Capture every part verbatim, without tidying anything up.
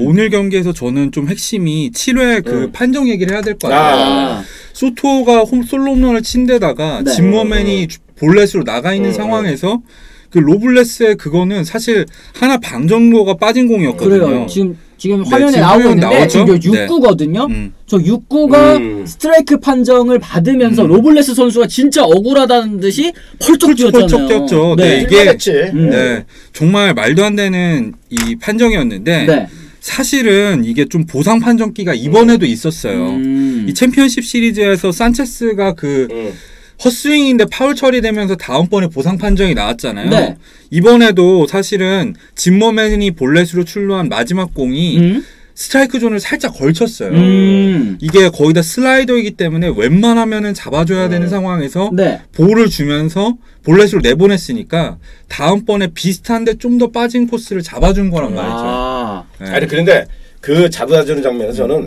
오늘 경기에서 저는 좀 핵심이 칠 회 그 음. 판정 얘기를 해야 될 것 같아요. 아. 소토가 홈 솔로 홈런을 친 데다가 네. 짐머맨이 볼넷으로 나가 있는 음. 상황에서 그 로블레스의 그거는 사실 하나 반 정도가 빠진 공이었거든요. 그래요. 지금 지금 네, 화면에 지금 나오고 화면 있는데 나오죠? 지금 네. 육 구거든요. 음. 저 육 구가 음. 스트라이크 판정을 받으면서 음. 로블레스 선수가 진짜 억울하다는 듯이 펄쩍 뛰었잖아요. 펄쩍 뛰었죠. 네. 네, 이게 이게 음. 네, 정말 말도 안 되는 이 판정이었는데 네. 사실은 이게 좀 보상 판정기가 이번에도 있었어요. 음. 이 챔피언십 시리즈에서 산체스가 그 음. 헛스윙인데 파울 처리되면서 다음번에 보상 판정이 나왔잖아요. 네. 이번에도 사실은 짐머맨이 볼넷으로 출루한 마지막 공이 음. 스트라이크 존을 살짝 걸쳤어요. 음. 이게 거의 다 슬라이더이기 때문에 웬만하면은 잡아줘야 되는 음. 상황에서 네. 볼을 주면서 볼넷으로 내보냈으니까 다음번에 비슷한데 좀 더 빠진 코스를 잡아준 거란 말이죠. 아. 네. 아니 그런데 그 잡아주는 장면에서 저는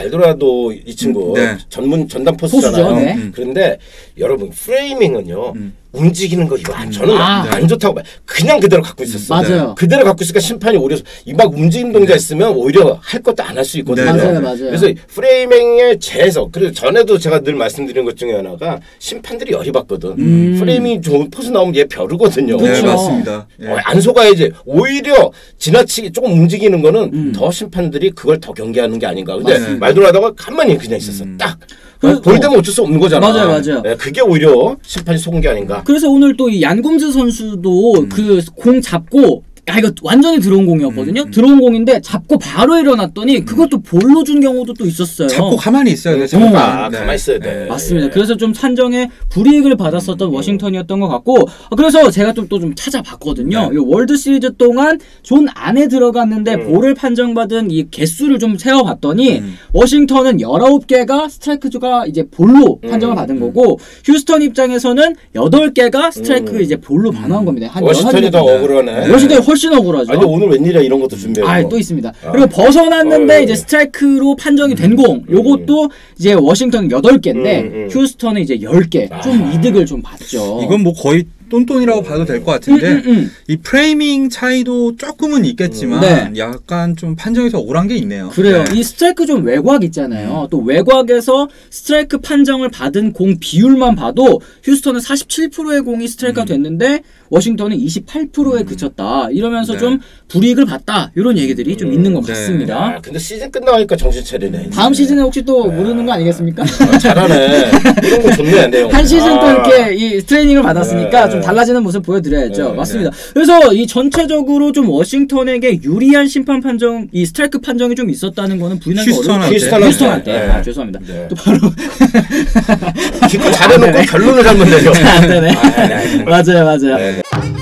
말도라도 이 친구 네. 전문 전담 포수잖아요. 포수죠, 네. 음. 그런데 여러분 프레이밍은요. 음. 움직이는 거 이거 안- 저는 아. 안 좋다고 봐요. 그냥 그대로 갖고 있었어. 맞아요. 그대로 갖고 있으니까 심판이 오히려 이 막 움직임 동작 있으면 오히려 할 것도 안 할 수 있거든요. 네, 맞아요, 맞아요. 그래서 프레이밍의 재해석. 그래서 전에도 제가 늘 말씀드린 것 중에 하나가 심판들이 열이 받거든. 음. 프레이밍 좋은 포즈 나오면 얘 벼르거든요. 네, 그렇죠. 맞습니다. 예. 어, 안 속아야지. 오히려 지나치게 조금 움직이는 거는 음. 더 심판들이 그걸 더 경계하는 게 아닌가. 근데 맞습니다. 말도 하다가 가만히 그냥 있었어. 음. 딱. 그- 볼 때면 어쩔 수 없는 거잖아. 맞아요, 맞아요. 네, 그게 오히려 심판이 속은 게 아닌가. 그래서 오늘 또 이 얀곰즈 선수도 음. 그 공 잡고 아 이거 완전히 들어온 공이었거든요. 음, 음. 들어온 공인데 잡고 바로 일어났더니 그것도 볼로 준 경우도 또 있었어요. 잡고 가만히 있어야 돼. 잡고 정말. 가- 가만히 있어야 돼. 맞습니다. 그래서 좀 판정에 불이익을 받았었던 워싱턴이었던 것 같고 어, 그래서 제가 좀 또 좀 찾아봤거든요. 네. 이 월드 시리즈 동안 존 안에 들어갔는데 음. 볼을 판정받은 이 개수를 좀 세어봤더니 음. 워싱턴은 열아홉 개가 스트라이크가 이제 볼로 음. 판정을 받은 거고 휴스턴 입장에서는 여덟 개가 스트라이크 음. 이제 볼로 반환한 겁니다. 한 워싱턴이 더 열한 개. 억울하네. 워싱턴이 훨씬 억울하죠. 아니 오늘 웬일이야 이런 것도 준비하고. 아, 또 있습니다. 아. 그리고 벗어났는데 어, 이제 스트라이크로 판정이 된 공. 요것도 이제 워싱턴 여덟 개인데 음, 음. 휴스턴은 이제 열 개. 좀 아. 이득을 좀 봤죠. 이건 뭐 거의 똔똔이라고 봐도 될 것 같은데 음, 음, 음. 이 프레이밍 차이도 조금은 있겠지만 네. 약간 좀 판정에서 억울한 게 있네요. 그래요. 네. 이 스트라이크 좀 외곽 있잖아요. 또 외곽에서 스트라이크 판정을 받은 공 비율만 봐도 휴스턴은 사십칠 퍼센트의 공이 스트라이크가 됐는데 워싱턴은 이십팔 퍼센트에 그쳤다. 이러면서 네. 좀 불이익을 봤다. 이런 얘기들이 좀 있는 것 네. 같습니다. 아, 근데 시즌 끝나니까 정신 차리네. 다음 시즌에 혹시 또 모르는 거 아니겠습니까? 아, 잘하네. 이런 거 좋네, 내용. 한 시즌 또 아. 이렇게 이 트레이닝을 받았으니까 네. 좀 달라지는 모습 보여드려야죠. 네. 맞습니다. 그래서 이 전체적으로 좀 워싱턴에게 유리한 심판 판정, 이 스트라이크 판정이 좀 있었다는 거는 부인하기 휴스턴한테. 어렵죠. 휴스턴한테. 네. 아, 죄송합니다. 네. 또 바로 기껏 잘해놓고 결론을 잘못 내려. 안 되네. 아, 네, 네. 맞아요, 맞아요. 네, 네.